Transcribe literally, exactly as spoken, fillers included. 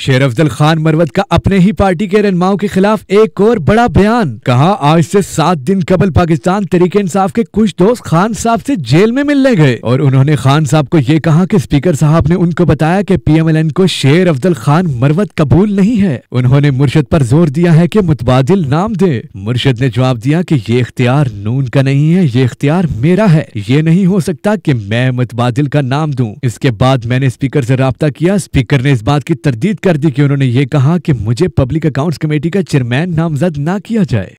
शेर अफजल खान मरवत का अपने ही पार्टी के रहनुमाओं के खिलाफ एक और बड़ा बयान। कहा, आज से सात दिन कबल पाकिस्तान तरीके इंसाफ के कुछ दोस्त खान साहब से जेल में मिलने गए और उन्होंने खान साहब को ये कहा कि स्पीकर साहब ने उनको बताया कि पीएमएलएन को शेर अफजल खान मरवत कबूल नहीं है। उन्होंने मुर्शद पर जोर दिया है कि मुतबादिल नाम दे। मुर्शद ने जवाब दिया कि ये इख्तियार नून का नहीं है, ये इख्तियार मेरा है। ये नहीं हो सकता कि मैं मुतबादिल का नाम दूं। इसके बाद मैंने स्पीकर से राब्ता किया। स्पीकर ने इस बात की तरदीद कर दी कि उन्होंने ये कहा कि मुझे पब्लिक अकाउंट्स कमेटी का चेयरमैन नामजद ना किया जाए।